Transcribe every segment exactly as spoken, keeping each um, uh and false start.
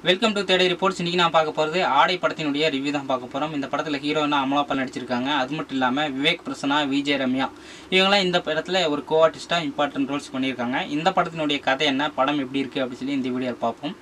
Welcome to தேடை reports. இன்றைக்கி நான் பார்க்க போகிறது ஆடை படத்தினுடைய ரிவ்யூ தான் பார்க்க போகிறோம். இந்த படத்தில் ஹீரோயினா அமலா பால் நடிச்சிருக்காங்க. அது மட்டும் இல்லாமல் விவேக் பிரசன்னா, விஜய் ரம்யா இவங்களாம் இந்த படத்தில் ஒரு கோ ஆர்டிஸ்ட்டாக இம்பார்ட்டன்ட் ரோல்ஸ் பண்ணியிருக்காங்க. இந்த படத்தினுடைய கதை என்ன, படம் எப்படி இருக்குது அப்படின்னு சொல்லி இந்த வீடியோவில் பார்ப்போம்.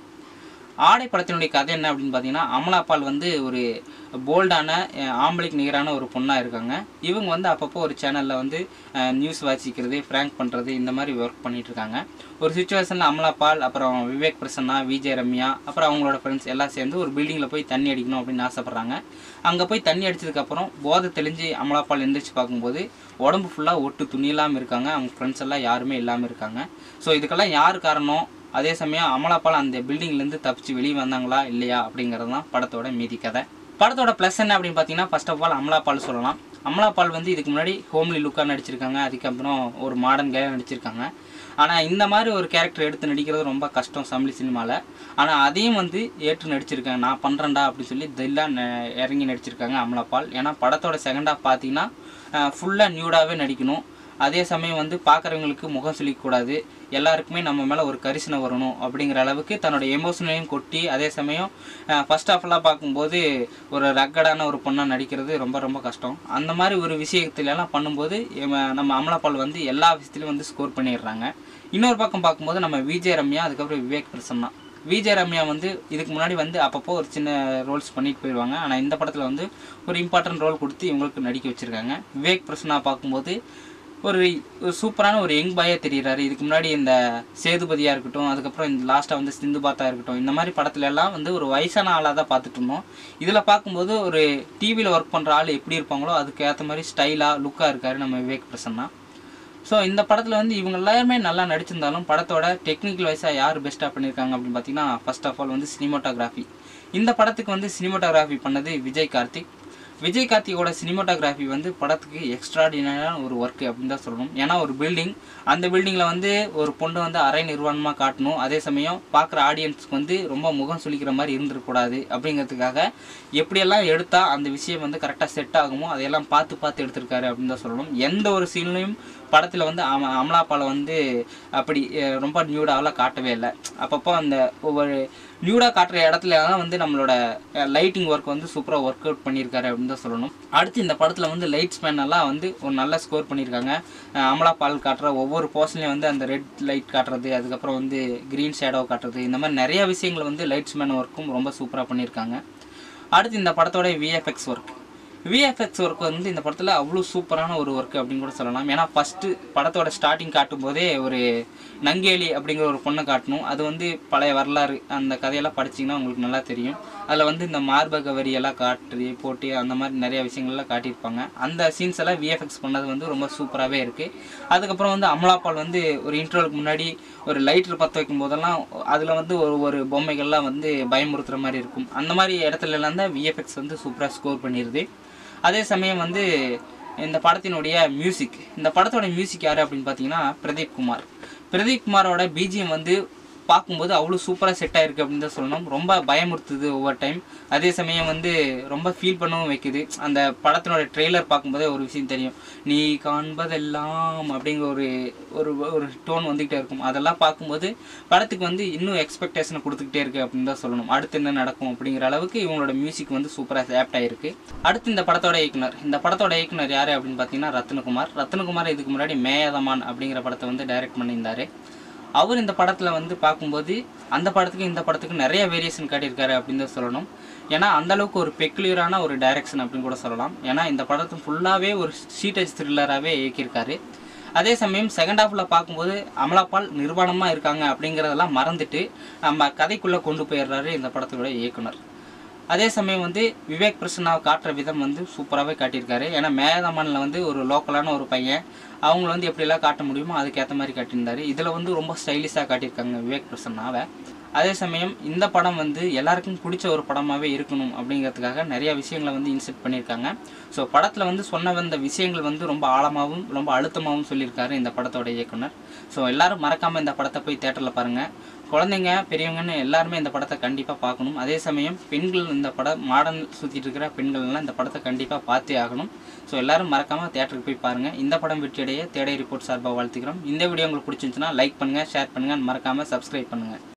ஆடை படத்தினுடைய கதை என்ன அப்படின்னு பார்த்தீங்கன்னா, அமலா பால் வந்து ஒரு போல்டான ஆம்பளைக்கு நிகரான ஒரு பொண்ணாக இருக்காங்க. இவங்க வந்து அப்பப்போ ஒரு சேனலில் வந்து நியூஸ் வாசிக்கிறது, ஃப்ராங்க் பண்ணுறது, இந்த மாதிரி ஒர்க் பண்ணிகிட்டு இருக்காங்க. ஒரு சுச்சுவேஷனில் அமலா பால், அப்புறம் விவேக் பிரசன்னா, விஜய் ரம்யா, அப்புறம் அவங்களோட ஃப்ரெண்ட்ஸ் எல்லாம் சேர்ந்து ஒரு பில்டிங்கில் போய் தண்ணி அடிக்கணும் அப்படின்னு ஆசைப்பட்றாங்க. அங்கே போய் தண்ணி அடித்ததுக்கப்புறம் போதை தெளிஞ்சு அமலா பால் எந்திரிச்சு பார்க்கும்போது உடம்பு ஃபுல்லாக ஒட்டு துணி இல்லாமல் இருக்காங்க. அவங்க ஃப்ரெண்ட்ஸ் எல்லாம் யாருமே இல்லாமல் இருக்காங்க. ஸோ இதுக்கெல்லாம் யார் காரணம், அதே சமயம் அமலா பால் அந்த பில்டிங்லேருந்து தப்பிச்சு வெளியே வந்தாங்களா இல்லையா அப்படிங்கிறது தான் படத்தோட மீதி கதை. படத்தோட ப்ளஸ் என்ன அப்படின்னு பார்த்தீங்கன்னா, first of all Amala Paul சொல்லலாம். அமலா பால் வந்து இதுக்கு முன்னாடி ஹோம்லி லுக்காக நடிச்சிருக்காங்க, அதுக்கப்புறம் ஒரு மாடர்ன் கேராக நடிச்சிருக்காங்க. ஆனால் இந்த மாதிரி ஒரு கேரக்டர் எடுத்து நடிக்கிறது ரொம்ப கஷ்டம் தமிழ் சினிமாவில். ஆனால் அதையும் வந்து ஏற்று நடிச்சிருக்காங்க. நான் பண்ணுறேன்டா அப்படின்னு சொல்லி தெல்லாம் இறங்கி நடிச்சிருக்காங்க அமலா பால். ஏன்னா படத்தோட செகண்ட் ஹாஃப் பார்த்தீங்கன்னா ஃபுல்லாக நியூடாகவே நடிக்கணும். அதே சமயம் வந்து பார்க்குறவங்களுக்கு முகம் சொல்லிக்கூடாது, எல்லாருக்குமே நம்ம மேலே ஒரு கரிசனை வரணும் அப்படிங்கிற அளவுக்கு தன்னோட எமோஷனையும் கொட்டி, அதே சமயம் ஃபர்ஸ்ட் ஆஃப்லாம் பார்க்கும்போது ஒரு ரக்கடான ஒரு பொண்ணாக நடிக்கிறது ரொம்ப ரொம்ப கஷ்டம். அந்த மாதிரி ஒரு விஷயத்துலலாம் பண்ணும்போது நம்ம அமலா பால் வந்து எல்லா விஷயத்துலையும் வந்து ஸ்கோர் பண்ணிடுறாங்க. இன்னொரு பக்கம் பார்க்கும்போது நம்ம விஜய் ரம்யா, அதுக்கப்புறம் விவேக் பிரசன்னா. விஜய் ரம்யா வந்து இதுக்கு முன்னாடி வந்து அப்பப்போ ஒரு சின்ன ரோல்ஸ் பண்ணிட்டு போயிடுவாங்க. ஆனால் இந்த படத்தில் வந்து ஒரு இம்பார்ட்டன்ட் ரோல் கொடுத்து இவங்களுக்கு நடிக்க வச்சுருக்காங்க. விவேக் பிரசன்னா பார்க்கும்போது ஒரு சூப்பரான ஒரு யங் பாயாக தெரிகிறாரு. இதுக்கு முன்னாடி இந்த சேதுபதியாக இருக்கட்டும், அதுக்கப்புறம் இந்த லாஸ்ட்டாக வந்து சிந்து பாத்தா இருக்கட்டும், இந்த மாதிரி படத்துல எல்லாம் வந்து ஒரு வயசான ஆளாக தான் பார்த்துட்டு இருந்தோம். இதில் பார்க்கும்போது ஒரு டிவியில் ஒர்க் பண்ணுற ஆள் எப்படி இருப்பாங்களோ அதுக்கு ஏற்ற மாதிரி ஸ்டைலாக லுக்காக இருக்கார் நம்ம விவேக் பிரசன்னா. ஸோ இந்த படத்தில் வந்து இவங்க எல்லாருமே நல்லா நடிச்சிருந்தாலும் படத்தோட டெக்னிக்கல் வைஸாக யார் பெஸ்ட்டாக பண்ணியிருக்காங்க அப்படின்னு பார்த்தீங்கன்னா, ஃபர்ஸ்ட் ஆஃப் ஆல் வந்து சினிமோட்டோகிராஃபி. இந்த படத்துக்கு வந்து சினிமோட்டோகிராஃபி பண்ணது விஜய் கார்த்திக். விஜய் கார்த்திகோட சினிமோட்டோகிராஃபி வந்து படத்துக்கு எக்ஸ்ட்ராடினரியான ஒரு ஒர்க்கு அப்படின்னு தான் சொல்லணும். ஏன்னா ஒரு பில்டிங், அந்த பில்டிங்கில் வந்து ஒரு பொண்ணு வந்து அரை நிர்வாணமாக காட்டணும், அதே சமயம் பார்க்குற ஆடியன்ஸ்க்கு வந்து ரொம்ப முகம் சுளிக்கிற மாதிரி இருந்துடக்கூடாது அப்படிங்கிறதுக்காக எப்படியெல்லாம் எடுத்தால் அந்த விஷயம் வந்து கரெக்டாக செட் ஆகுமோ அதையெல்லாம் பார்த்து பார்த்து எடுத்திருக்காரு அப்படின்னு தான் சொல்லணும். எந்த ஒரு சீன்லையும் படத்தில் வந்து அம அமலா பாலை வந்து அப்படி ரொம்ப நியூடாகலாம் காட்டவே இல்லை. அப்பப்போ அந்த ஒவ்வொரு நியூடாக காட்டுற இடத்துல தான் வந்து நம்மளோட லைட்டிங் ஒர்க் வந்து சூப்பராக ஒர்க் அவுட் பண்ணியிருக்காரு அப்படின்னு தான் சொல்லணும். அடுத்து இந்த படத்தில் வந்து லைட்ஸ் மேனெல்லாம் வந்து ஒரு நல்ல ஸ்கோர் பண்ணியிருக்காங்க. அமலா பால் காட்டுற ஒவ்வொரு போர்ஷன்லையும் வந்து அந்த ரெட் லைட் காட்டுறது, அதுக்கப்புறம் வந்து க்ரீன் ஷேடோ காட்டுறது, இந்த மாதிரி நிறைய விஷயங்கள் வந்து லைட்ஸ் மேன் ஒர்க்கும் ரொம்ப சூப்பராக பண்ணியிருக்காங்க. அடுத்து இந்த படத்தோட விஎஃப்எக்ஸ் ஒர்க். விஎஃப்எக்ஸ் ஒர்க் வந்து இந்த படத்தில் அவ்வளோ சூப்பரான ஒரு ஒர்க்கு அப்படின்னு கூட சொல்லலாம். ஏன்னா ஃபஸ்ட்டு படத்தோட ஸ்டார்டிங் காட்டும் போதே ஒரு நங்கேலி அப்படிங்கிற ஒரு பொண்ணை காட்டணும். அது வந்து பழைய வரலாறு, அந்த கதையெல்லாம் படிச்சிங்கன்னா உங்களுக்கு நல்லா தெரியும். அதில் வந்து இந்த மார்பக வரியெல்லாம் காட்டி போட்டு அந்த மாதிரி நிறைய விஷயங்கள்லாம் காட்டியிருப்பாங்க. அந்த சீன்ஸ் எல்லாம் விஎஃப்எக்ஸ் பண்ணது வந்து ரொம்ப சூப்பராகவே இருக்குது. அதுக்கப்புறம் வந்து அமலா பால் வந்து ஒரு இன்ட்ரோலுக்கு முன்னாடி ஒரு லைட்டர் பற்ற வைக்கும் போதெல்லாம் அதில் வந்து ஒரு ஒரு பொம்மைகள்லாம் வந்து பயமுறுத்துகிற மாதிரி இருக்கும். அந்த மாதிரி இடத்துலலாம் தான் விஎஃப்எக்ஸ் வந்து சூப்பராக ஸ்கோர் பண்ணிடுது. அதே சமயம் வந்து இந்த படத்தினுடைய மியூசிக், இந்த படத்தோட மியூசிக் யார் அப்படின்னு பார்த்தீங்கன்னா பிரதீப் குமார். பிரதீப் குமாரோட பிஜிஎம் வந்து பார்க்கும்போது அவ்வளோ சூப்பராக செட் ஆகிருக்கு அப்படின்னு தான் சொல்லணும். ரொம்ப பயமுறுத்துது ஒவ்வொரு டைம், அதே சமயம் வந்து ரொம்ப ஃபீல் பண்ணவும் வைக்குது. அந்த படத்தினோட ட்ரெய்லர் பார்க்கும்போதே ஒரு விஷயம் தெரியும், நீ காண்பதெல்லாம் அப்படிங்கிற ஒரு ஒரு ஒரு டோன் வந்துக்கிட்டே இருக்கும். அதெல்லாம் பார்க்கும்போது படத்துக்கு வந்து இன்னும் எக்ஸ்பெக்டேஷனை கொடுத்துக்கிட்டே இருக்குது அப்படின்னு தான் சொல்லணும். அடுத்து என்ன நடக்கும் அப்படிங்கிற அளவுக்கு இவங்களோட மியூசிக் வந்து சூப்பராக ஆப்ட் ஆகிருக்கு. அடுத்து இந்த படத்தோட இயக்குனர், இந்த படத்தோட இயக்குனர் யார் அப்படின்னு பார்த்தீங்கன்னா ரத்னகுமார். ரத்னகுமார் இதுக்கு முன்னாடி மேயாதமான் அப்படிங்கிற படத்தை வந்து டைரக்ட் பண்ணியிருந்தார். அவர் இந்த படத்தில் வந்து பார்க்கும்போது அந்த படத்துக்கு இந்த படத்துக்கு நிறைய வேரியேஷன் காட்டியிருக்காரு அப்படின்னு தான் சொல்லணும். ஏன்னா அந்தளவுக்கு ஒரு பெக்குலியரான ஒரு டைரக்ஷன் அப்படின்னு கூட சொல்லலாம். ஏன்னா இந்த படத்தை ஃபுல்லாகவே ஒரு ஷீட்டேஜ் த்ரில்லராகவே இயக்கியிருக்காரு. அதே சமயம் செகண்ட் ஹாஃபில் பார்க்கும்போது அமலா பால் நிர்வாணமாக இருக்காங்க அப்படிங்கிறதெல்லாம் மறந்துட்டு நம்ம கதைக்குள்ளே கொண்டு போயிடுறாரு இந்த படத்தோட இயக்குனர். அதே சமயம் வந்து விவேக் பிரசன்னாவை காட்டுற விதம் வந்து சூப்பராகவே காட்டியிருக்காரு. ஏன்னா மேதமானில் வந்து ஒரு லோக்கலான ஒரு பையன், அவங்கள வந்து எப்படிலாம் காட்ட முடியுமோ அதுக்கேற்ற மாதிரி காட்டியிருந்தார். இதில் வந்து ரொம்ப ஸ்டைலிஷாக காட்டியிருக்காங்க விவேக் பிரசன்னாவை. அதே சமயம் இந்த படம் வந்து எல்லாருக்கும் பிடிச்ச ஒரு படமாகவே இருக்கணும் அப்படிங்கிறதுக்காக நிறைய விஷயங்களை வந்து இன்செர்ட் பண்ணியிருக்காங்க. ஸோ படத்தில் வந்து சொன்ன வந்த விஷயங்கள் வந்து ரொம்ப ஆழமாகவும் ரொம்ப அழுத்தமாகவும் சொல்லியிருக்காரு இந்த படத்தோட இயக்குனர். ஸோ எல்லோரும் மறக்காமல் இந்த படத்தை போய் தேட்டரில் பாருங்கள். குழந்தைங்க பெரியவங்கன்னு எல்லாருமே இந்த படத்தை கண்டிப்பாக பார்க்கணும். அதே சமயம் பெண்கள் இந்த படம் மாடர்ன் சுற்றிட்டு இருக்கிற பெண்கள்லாம் இந்த படத்தை கண்டிப்பாக பார்த்தே ஆகணும். ஸோ எல்லோரும் மறக்காமல் தேட்டருக்கு போய் பாருங்கள். இந்த படம் வெற்றியடைய தேடை ரிப்போர்ட் சார்பாக வாழ்த்துக்கிறோம். இந்த வீடியோ உங்களுக்கு பிடிச்சிருந்துச்சுன்னா லைக் பண்ணுங்கள், ஷேர் பண்ணுங்கள், மறக்காமல் சப்ஸ்கிரைப் பண்ணுங்கள்.